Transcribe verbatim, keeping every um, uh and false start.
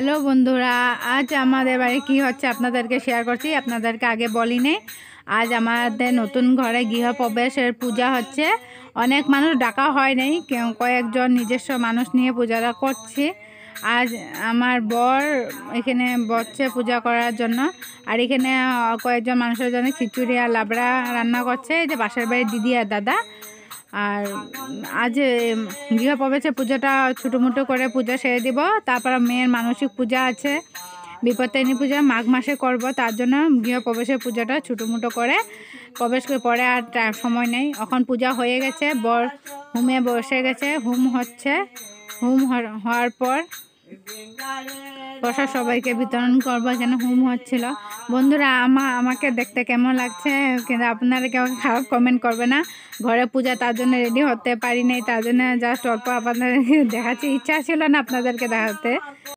Hello বন্ধুরা, আজ আমাদের বাড়ি কি হচ্ছে আপনাদেরকে শেয়ার করছি। আপনাদেরকে আগে বলিনি, আজ আমাদের নতুন ঘরে গৃহপ্রবেশের পূজা হচ্ছে। অনেক মানুষ ডাকা হয় নাই, কেউ কয়েকজন নিজস্ব মানুষ নিয়ে পূজাটা করছি। আজ আমার বর এখানে বসছে পূজা করার জন্য, আর এখানে কয়েকজন মানুষের জন্য খিচুড়ি আর লাবড়া রান্না করছে, এই যে পাশের বাড়ির দিদি আর দাদা। আর আজ গৃহপ্রবেশের পুজোটা ছোটোমোটো করে পূজা সেরে দিব। তারপর মেয়ের মানসিক পূজা আছে, বিপত্তারিণী পূজা মাঘ মাসে করব, তার জন্য গৃহপ্রবেশের পূজাটা ছোটোমোটো করে প্রবেশ করে পরে আর সময় নেই। এখন পূজা হয়ে গেছে, বর হুমে বসে গেছে, হুম হচ্ছে। হুম হওয়ার পর প্রসাদ সবাইকে বিতরণ করবো, এখানে হুম হচ্ছিল। বন্ধুরা, আমা আমাকে দেখতে কেমন লাগছে কিন্তু আপনারা কেউ খারাপ কমেন্ট করবে না। ঘরে পূজা, তার জন্য রেডি হতে পারি নাই, তার জন্য জাস্ট অল্প আপনাদের দেখাচ্ছি, ইচ্ছা ছিল না আপনাদেরকে দেখাতে।